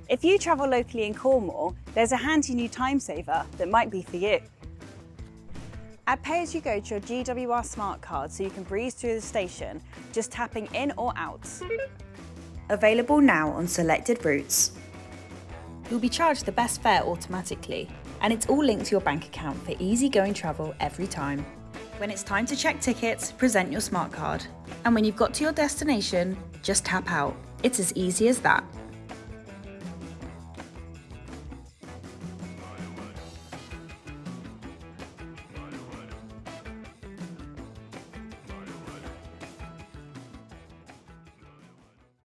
If you travel locally in Cornwall, there's a handy new time saver that might be for you. Add pay as you go to your GWR smart card so you can breeze through the station, just tapping in or out. Available now on selected routes. You'll be charged the best fare automatically, and it's all linked to your bank account for easy-going travel every time. When it's time to check tickets, present your smart card. And when you've got to your destination, just tap out. It's as easy as that.